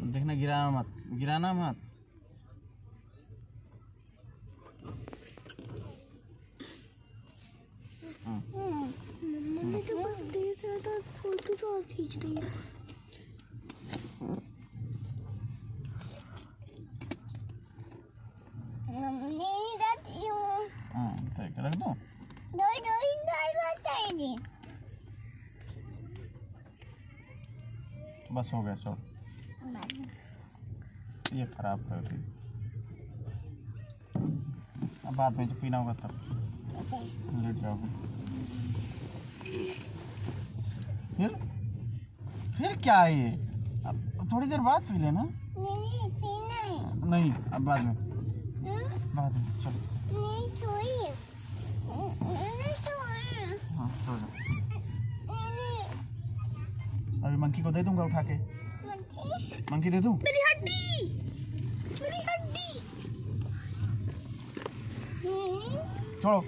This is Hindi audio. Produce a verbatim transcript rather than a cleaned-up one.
देखना, गिराना मत, गिराना मत। मम्मी तो बस देख रहा था, फोटो तो खींच रही है। मम्मी दादी हूँ। हाँ, ठीक है, रख दो। दो दो इंदाल बताइए। बस हो गया, चलो। ये खराब कर दी, अब बाद में जो पीना होगा तब लेट जाओगे। फिर फिर क्या है ये? अब थोड़ी देर बाद पी लेना। नहीं पीना है। नहीं, अब बाद में, हाँ? बाद में चलो। नहीं सोइए। नहीं सोइए। हाँ, सो जाओ। नहीं। अभी मंकी को दे दूंगा उठा के। मंकी? मंकी दे दूं? मेरी हड्डी, मेरी हड्डी। छोड़ो।